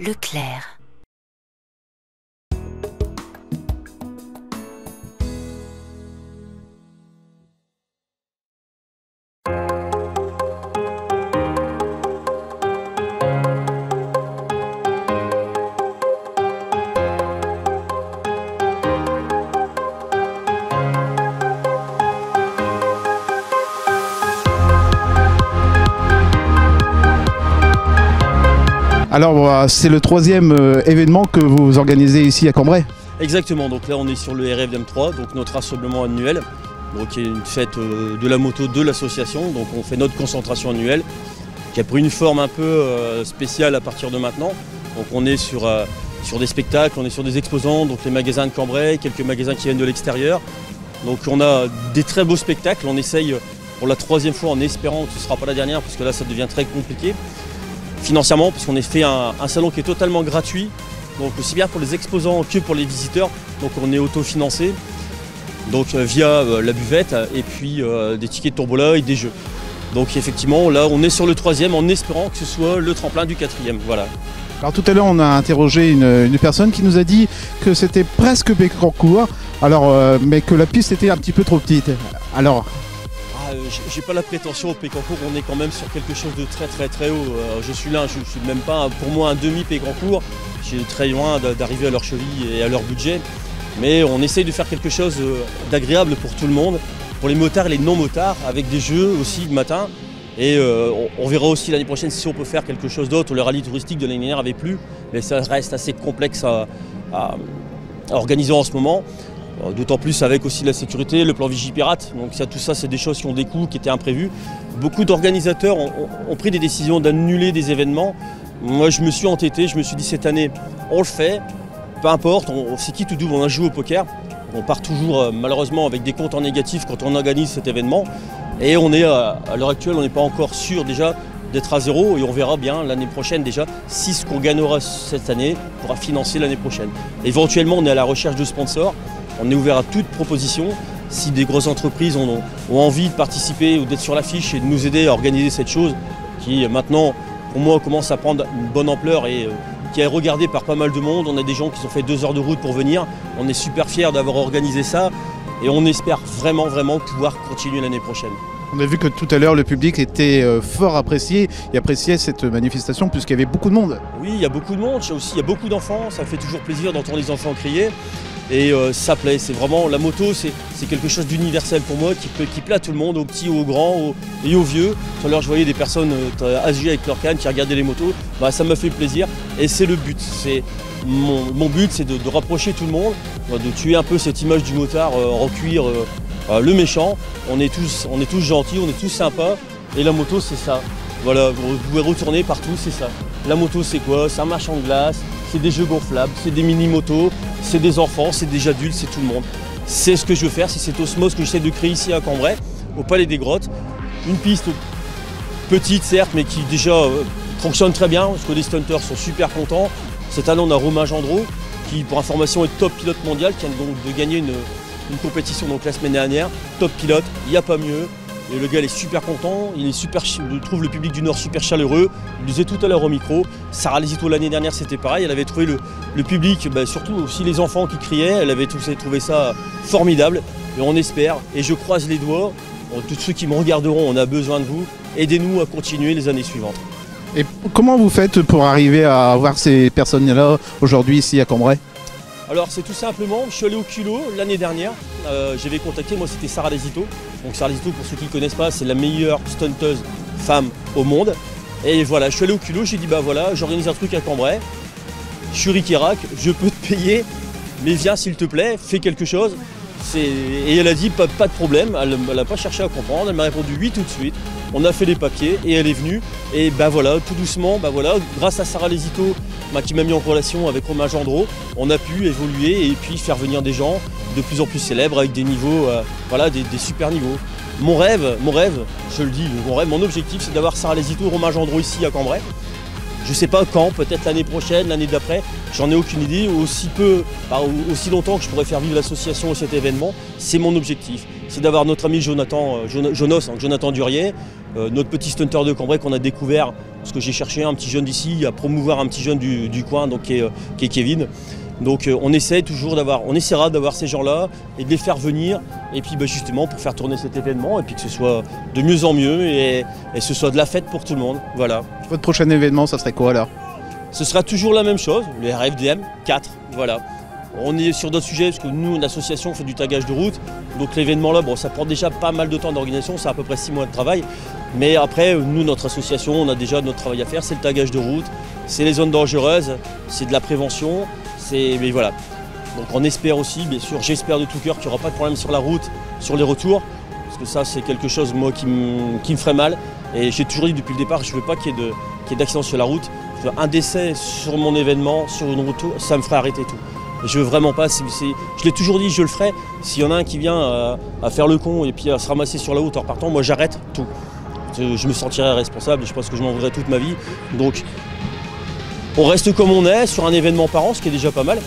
Leclerc. Alors c'est le troisième événement que vous organisez ici à Cambrai. Exactement, donc là on est sur le RFDM3, donc notre rassemblement annuel, donc qui est une fête de la moto de l'association, donc on fait notre concentration annuelle, qui a pris une forme un peu spéciale à partir de maintenant. Donc on est sur des spectacles, on est sur des exposants, donc les magasins de Cambrai, quelques magasins qui viennent de l'extérieur. Donc on a des très beaux spectacles, on essaye pour la troisième fois en espérant que ce ne sera pas la dernière, parce que là ça devient très compliqué. Financièrement, parce qu'on a fait un salon qui est totalement gratuit, donc aussi bien pour les exposants que pour les visiteurs, donc on est autofinancé, donc via la buvette et puis des tickets de tombola et des jeux. Donc effectivement là on est sur le troisième en espérant que ce soit le tremplin du quatrième, voilà. Alors tout à l'heure on a interrogé une personne qui nous a dit que c'était presque Pécancourt, alors mais que la piste était un petit peu trop petite. Alors j'ai pas la prétention au Pécancourt, on est quand même sur quelque chose de très haut. Je suis là, je suis même pas pour moi un demi Pécancourt, je suis très loin d'arriver à leur cheville et à leur budget. Mais on essaye de faire quelque chose d'agréable pour tout le monde, pour les motards et les non-motards, avec des jeux aussi le matin. Et on verra aussi l'année prochaine si on peut faire quelque chose d'autre. Le rallye touristique de l'année dernière avait plu, mais ça reste assez complexe à organiser en ce moment. D'autant plus avec aussi la sécurité, le plan Vigipirate. Donc tout ça, c'est des choses qui ont des coûts, qui étaient imprévus. Beaucoup d'organisateurs ont pris des décisions d'annuler des événements. Moi, je me suis entêté, je me suis dit cette année, on le fait, peu importe, c'est qui tout double, on a joué au poker. On part toujours malheureusement avec des comptes en négatif quand on organise cet événement. Et on est à l'heure actuelle, on n'est pas encore sûr déjà d'être à zéro et on verra bien l'année prochaine déjà si ce qu'on gagnera cette année pourra financer l'année prochaine. Éventuellement, on est à la recherche de sponsors. On est ouvert à toute proposition. Si des grosses entreprises ont envie de participer ou d'être sur l'affiche et de nous aider à organiser cette chose qui maintenant, pour moi, commence à prendre une bonne ampleur et qui est regardée par pas mal de monde. On a des gens qui ont fait 2 heures de route pour venir. On est super fiers d'avoir organisé ça et on espère vraiment pouvoir continuer l'année prochaine. On a vu que tout à l'heure le public était fort apprécié et appréciait cette manifestation puisqu'il y avait beaucoup de monde. Oui, il y a beaucoup de monde, il y a beaucoup d'enfants, ça fait toujours plaisir d'entendre les enfants crier. Et ça plaît, c'est vraiment, la moto c'est quelque chose d'universel pour moi qui plaît à tout le monde, aux petits, aux grands et aux vieux. Tout à l'heure je voyais des personnes âgées avec leur canne qui regardaient les motos, ça m'a fait plaisir et c'est le but. Mon but c'est de rapprocher tout le monde, de tuer un peu cette image du motard en cuir, le méchant. On est tous gentils, on est tous sympas et la moto c'est ça. Voilà, vous pouvez retourner partout, c'est ça. La moto c'est quoi? C'est un marchand de glace, c'est des jeux gonflables, c'est des mini-motos, c'est des enfants, c'est des adultes, c'est tout le monde. C'est ce que je veux faire, c'est cette osmose que j'essaie de créer ici à Cambrai, au Palais des Grottes. Une piste petite certes, mais qui déjà fonctionne très bien, parce que les stunters sont super contents. Cette année on a Romain Gendreau, qui pour information est top pilote mondial, qui vient donc de gagner une compétition donc la semaine dernière. Top pilote, il n'y a pas mieux. Et le gars il est super content, je trouve le public du Nord super chaleureux. Il disait tout à l'heure au micro, Sarah Lesito l'année dernière c'était pareil, elle avait trouvé le public, surtout aussi les enfants qui criaient, elle avait trouvé ça formidable. Et on espère, et je croise les doigts, tous ceux qui me regarderont, on a besoin de vous, aidez-nous à continuer les années suivantes. Et comment vous faites pour arriver à voir ces personnes-là aujourd'hui ici à Cambrai? Alors c'est tout simplement, je suis allé au culot l'année dernière, j'avais contacté, moi c'était Sarah Lesito. Donc Sarah Lesito, pour ceux qui ne connaissent pas, c'est la meilleure stunteuse femme au monde. Et voilà, je suis allé au culot, j'ai dit voilà, j'organise un truc à Cambrai, je suis Ricky Rack, je peux te payer, mais viens s'il te plaît, fais quelque chose. Et elle a dit pas de problème, elle n'a pas cherché à comprendre, elle m'a répondu oui tout de suite. On a fait les papiers et elle est venue. Et voilà, tout doucement, grâce à Sarah Lesito, qui m'a mis en relation avec Romain Gendreau, on a pu évoluer et puis faire venir des gens de plus en plus célèbres avec des niveaux, des super niveaux. Mon rêve, je le dis, mon objectif c'est d'avoir Sarah Lesito et Romain Gendreau ici à Cambrai. Je ne sais pas quand, peut-être l'année prochaine, l'année d'après, j'en ai aucune idée. Aussi longtemps que je pourrais faire vivre l'association et cet événement, c'est mon objectif. c'est d'avoir notre ami Jonathan Durier, notre petit stunter de Cambrai qu'on a découvert, parce que j'ai cherché un petit jeune d'ici à promouvoir un petit jeune du coin, donc qui est Kevin. Donc on essaiera d'avoir ces gens-là et de les faire venir, et puis justement pour faire tourner cet événement, et puis que ce soit de mieux en mieux, et ce soit de la fête pour tout le monde. Voilà. Votre prochain événement, ça serait quoi alors? Ce sera toujours la même chose, les RFDM 4, voilà. On est sur d'autres sujets, parce que nous, l'association fait du tagage de route, donc l'événement là, bon, ça prend déjà pas mal de temps d'organisation, c'est à peu près 6 mois de travail, mais après, nous, notre association, on a déjà notre travail à faire, c'est le tagage de route, c'est les zones dangereuses, c'est de la prévention, mais voilà. Donc on espère aussi, bien sûr, j'espère de tout cœur qu'il n'y aura pas de problème sur la route, sur les retours, parce que ça, c'est quelque chose, moi, qui me ferait mal, et j'ai toujours dit depuis le départ, je ne veux pas qu'il y ait d'accident sur la route. Un décès sur mon événement, sur une route, ça me ferait arrêter tout. Je veux vraiment pas, je l'ai toujours dit, je le ferai. S'il y en a un qui vient à faire le con et puis à se ramasser sur la route en repartant, moi j'arrête tout. Je me sentirais responsable et je pense que je m'en voudrais toute ma vie. Donc on reste comme on est sur un événement par an, ce qui est déjà pas mal,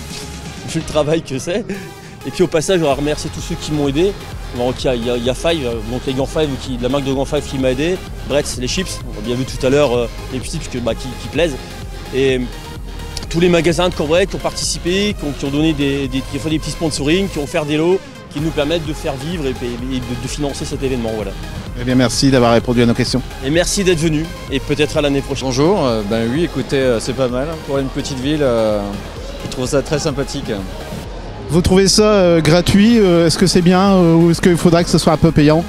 vu le travail que c'est. Et puis au passage, je voudrais remercier tous ceux qui m'ont aidé. Donc il y a Five, donc les gants Five, la marque de gants Five qui m'a aidé. Brett, c'est les chips, on a bien vu tout à l'heure les petits chips qui plaisent. Et tous les magasins de Cambrai qui ont participé, qui ont donné qui ont fait des petits sponsoring, qui ont fait des lots, qui nous permettent de faire vivre et de financer cet événement. Voilà. Eh bien, merci d'avoir répondu à nos questions. Et merci d'être venu, et peut-être à l'année prochaine. Bonjour, ben oui, écoutez, c'est pas mal. Pour une petite ville, je trouve ça très sympathique. Vous trouvez ça gratuit? Est-ce que c'est bien ou est-ce qu'il faudrait que ce soit un peu payant?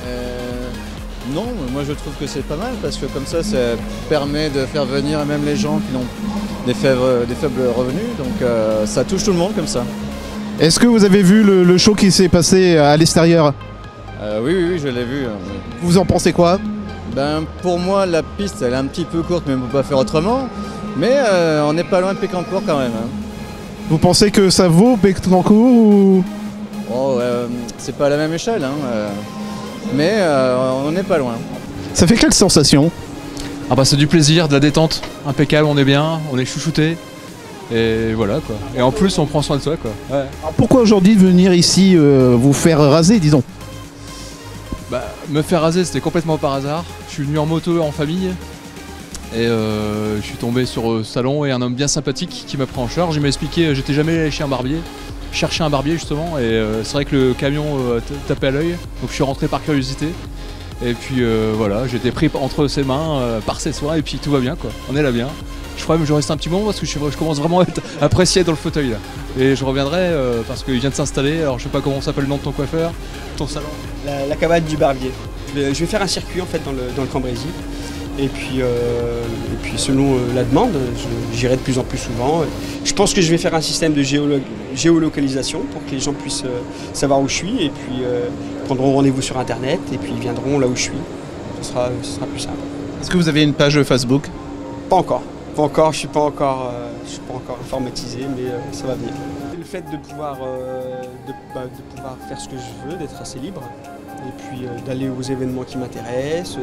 Non, moi je trouve que c'est pas mal parce que comme ça permet de faire venir même les gens qui ont des faibles revenus, donc ça touche tout le monde comme ça. Est-ce que vous avez vu le show qui s'est passé à l'extérieur? Oui, je l'ai vu. Vous en pensez quoi? Ben, pour moi, la piste elle est un petit peu courte, mais on peut pas faire autrement. Mais on n'est pas loin de Pécancourt quand même. Hein. Vous pensez que ça vaut Pécancourt ou... Oh, c'est pas à la même échelle, hein, mais on n'est pas loin. Ça fait quelle sensation? Ah bah c'est du plaisir, de la détente, impeccable, on est bien, on est chouchouté. Et voilà quoi. Et en plus on prend soin de soi quoi. Ouais. Alors pourquoi aujourd'hui venir ici vous faire raser, disons? Bah me faire raser c'était complètement par hasard. Je suis venu en moto en famille. Et je suis tombé sur le salon et un homme bien sympathique qui m'a pris en charge. Il m'a expliqué, j'étais jamais allé chez un barbier, chercher un barbier justement, et c'est vrai que le camion tapait à l'œil, donc je suis rentré par curiosité. Et puis voilà, j'ai été pris entre ses mains, par ses soins, et puis tout va bien quoi, on est là bien. Je crois même que je reste un petit moment parce que je commence vraiment à être apprécié dans le fauteuil là. Et je reviendrai parce qu'il vient de s'installer, alors je sais pas comment s'appelle le nom de ton coiffeur, ton salon. La cabane du barbier. Je vais faire un circuit en fait dans le Cambrésis. Et puis selon la demande, j'irai de plus en plus souvent. Je pense que je vais faire un système de géolocalisation pour que les gens puissent savoir où je suis et puis prendront rendez-vous sur internet et puis ils viendront là où je suis. Ce sera plus simple. Est-ce que vous avez une page Facebook? Pas encore. Je suis pas encore informatisé, mais ça va venir. Le fait de pouvoir faire ce que je veux, d'être assez libre, et puis d'aller aux événements qui m'intéressent,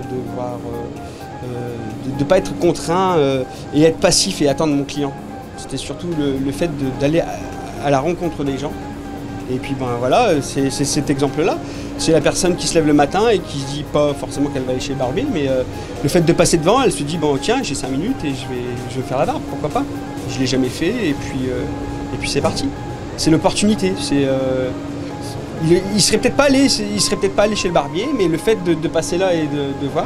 de ne pas être contraint et être passif et attendre mon client. C'était surtout le fait d'aller à la rencontre des gens. Et puis ben voilà, c'est cet exemple-là. C'est la personne qui se lève le matin et qui se dit pas forcément qu'elle va aller chez le barbier, mais le fait de passer devant, elle se dit bon tiens, j'ai 5 minutes et je vais faire la barbe, pourquoi pas. Je ne l'ai jamais fait et puis c'est parti. C'est l'opportunité. Il serait peut-être pas allé chez le barbier, mais le fait de passer là et de voir,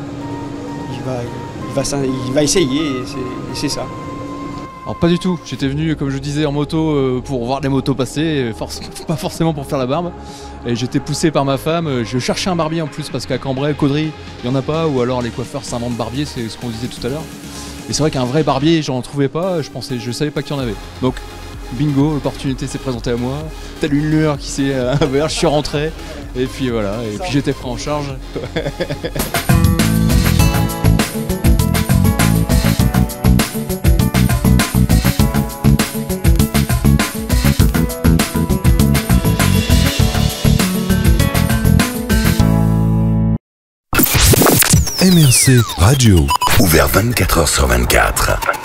il va essayer et c'est ça. Alors pas du tout, j'étais venu comme je disais en moto pour voir les motos passer, pas forcément pour faire la barbe. Et j'étais poussé par ma femme, je cherchais un barbier en plus parce qu'à Cambrai, Caudry, il n'y en a pas, ou alors les coiffeurs s'inventent barbier, c'est ce qu'on disait tout à l'heure. Et c'est vrai qu'un vrai barbier, j'en trouvais pas, je savais pas qu'il y en avait. Donc bingo, l'opportunité s'est présentée à moi, telle une lueur qui s'est je suis rentré, et puis voilà, et puis j'étais pris en charge. MRC Radio. Ouvert 24h/24.